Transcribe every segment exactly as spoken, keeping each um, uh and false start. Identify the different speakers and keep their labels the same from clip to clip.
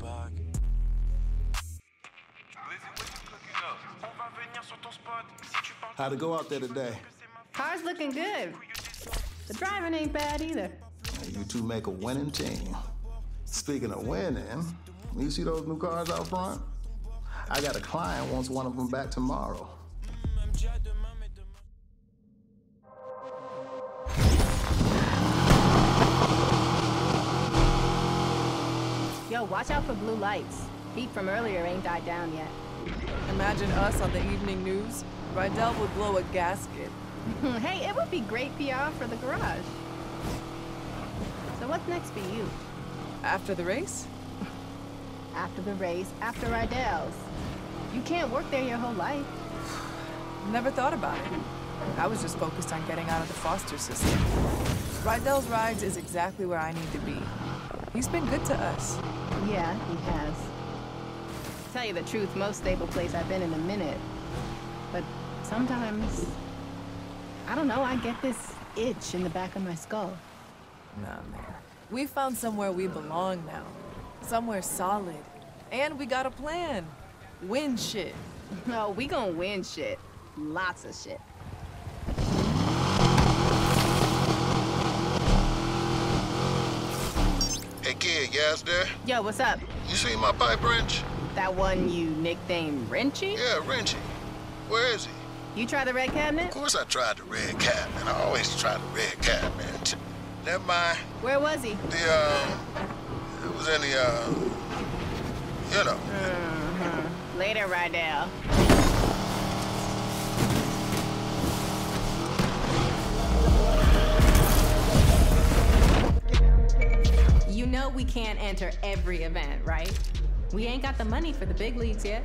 Speaker 1: How'd it go out there today?
Speaker 2: Car's looking good. The driving ain't bad either.
Speaker 1: You two make a winning team. Speaking of winning, you see those new cars out front? I got a client wants one of them back tomorrow.
Speaker 2: Yo, watch out for blue lights. Heat from earlier ain't died down yet.
Speaker 3: Imagine us on the evening news. Rydell would blow a gasket.
Speaker 2: Hey, it would be great P R for the garage. So what's next for you?
Speaker 3: After the race?
Speaker 2: After the race, after Rydell's. You can't work there your whole life.
Speaker 3: Never thought about it. I was just focused on getting out of the foster system. Rydell's Rides is exactly where I need to be. He's been good to us.
Speaker 2: Yeah, he has. To tell you the truth, most stable place I've been in a minute. But sometimes, I don't know, I get this itch in the back of my skull.
Speaker 3: Nah, man. We found somewhere we belong now. Somewhere solid. And we got a plan. Win shit.
Speaker 2: No, we gonna win shit. Lots of shit.
Speaker 1: Hey kid, you ass there?
Speaker 2: Yo, what's up?
Speaker 1: You see my pipe wrench?
Speaker 2: That one you nicknamed Wrenchy?
Speaker 1: Yeah, Wrenchy. Where is he?
Speaker 2: You try the red cabinet?
Speaker 1: Of course I tried the red cabinet. I always try the red cabinet. Never mind.
Speaker 2: Where was he?
Speaker 1: The, uh, it was in the, uh, you know.
Speaker 2: Mm-hmm. Later, Rydell. You know we can't enter every event, right? We ain't got the money for the big leagues yet.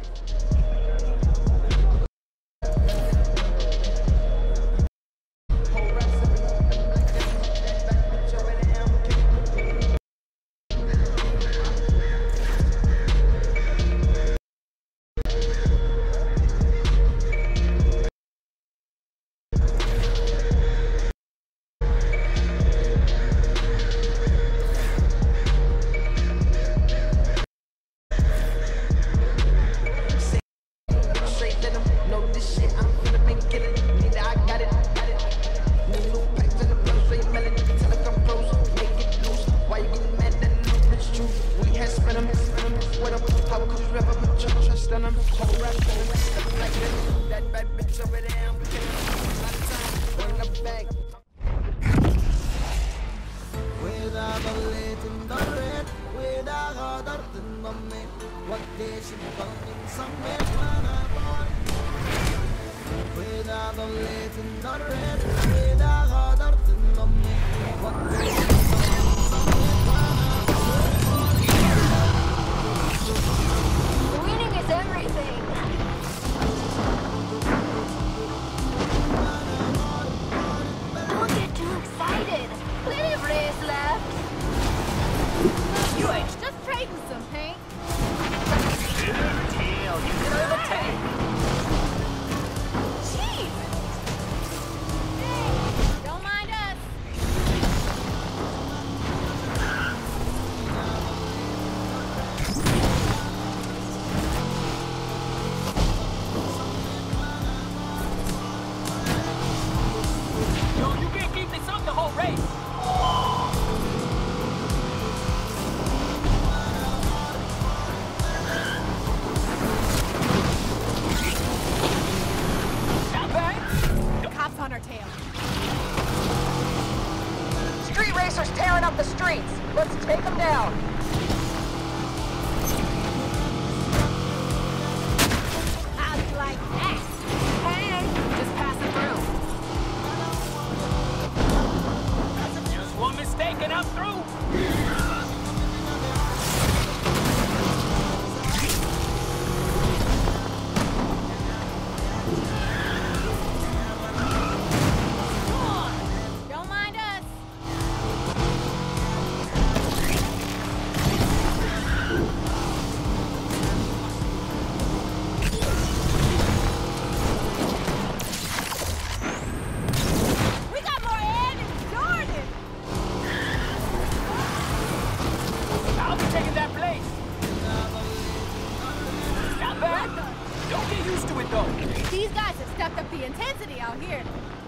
Speaker 2: stepped up the intensity out here.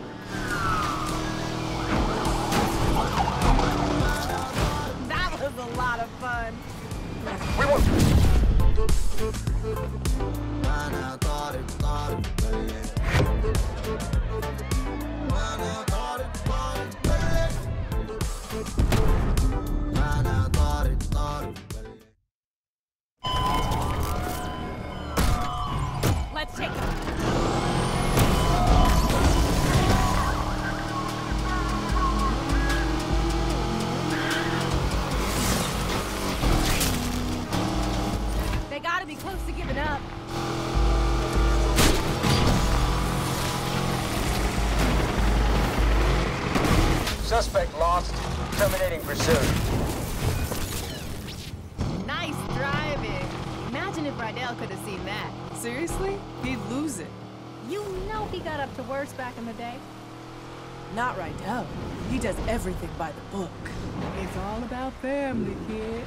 Speaker 2: That was a lot of fun.
Speaker 4: We were.
Speaker 2: Let's take it. They gotta be close to giving up.
Speaker 4: Suspect lost. Terminating pursuit.
Speaker 2: Nice driving. Imagine if Rydell could have seen that.
Speaker 3: Seriously? He'd lose it.
Speaker 2: You know he got up to worse back in the day.
Speaker 3: Not Rydell. He does everything by the book.
Speaker 2: It's all about family, kid.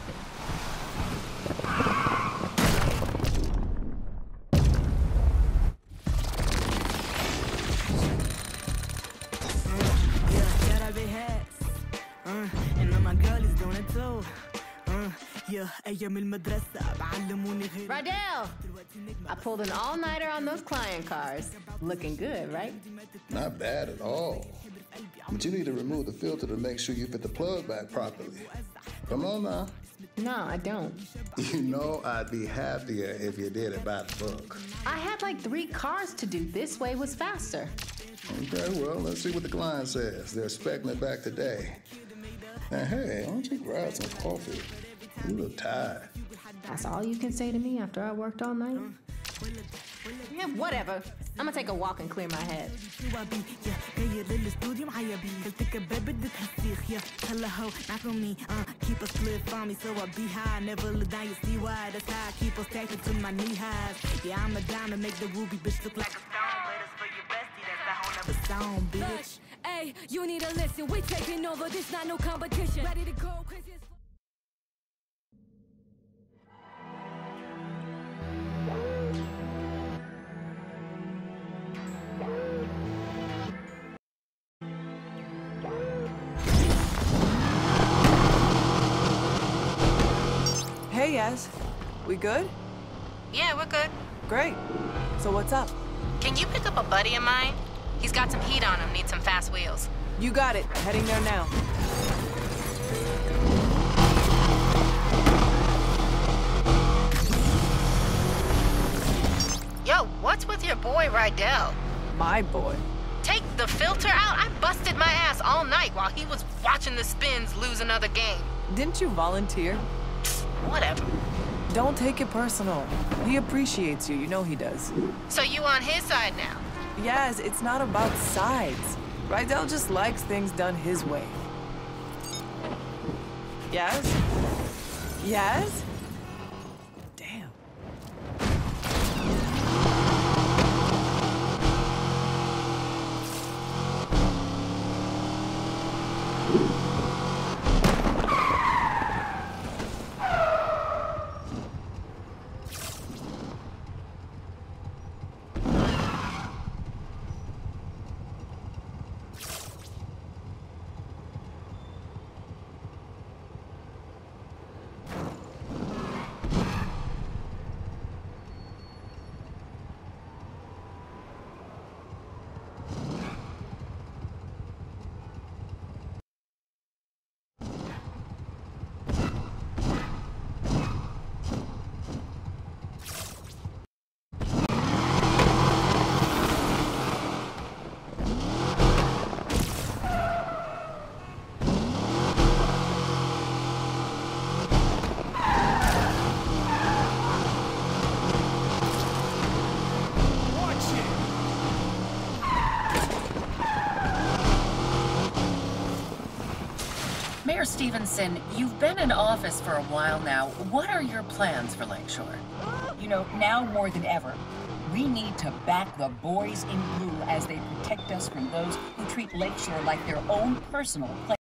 Speaker 2: Rydell! I pulled an all-nighter on those client cars. Looking good, right?
Speaker 1: Not bad at all. But you need to remove the filter to make sure you fit the plug back properly. Come on now.
Speaker 2: No, I don't.
Speaker 1: You know I'd be happier if you did it by the book.
Speaker 2: I had like three cars to do. This way was faster.
Speaker 1: Okay, well, let's see what the client says. They're expecting it back today. And hey, why don't you grab some coffee? You look tired.
Speaker 2: That's all you can say to me after I worked all night? Yeah, whatever. I'm gonna take a walk and clear my head.
Speaker 5: Hey, you need to listen. We taking over. This not no competition. Ready to go, cause it's
Speaker 3: Hey, Yaz. We good?
Speaker 2: Yeah, we're good.
Speaker 3: Great. So what's up?
Speaker 2: Can you pick up a buddy of mine? He's got some heat on him, needs some fast wheels.
Speaker 3: You got it. Heading there now.
Speaker 2: Yo, what's with your boy Rydell?
Speaker 3: My boy.
Speaker 2: Take the filter out? I busted my ass all night while he was watching the Spins lose another game.
Speaker 3: Didn't you volunteer?
Speaker 2: Psst, whatever.
Speaker 3: Don't take it personal. He appreciates you. You know he does.
Speaker 2: So you on his side now?
Speaker 3: Yaz, it's not about sides. Rydell just likes things done his way. Yaz? Yaz? Damn.
Speaker 6: Mayor Stevenson, you've been in office for a while now. What are your plans for Lakeshore?
Speaker 7: You know, now more than ever, we need to back the boys in blue as they protect us from those who treat Lakeshore like their own personal place.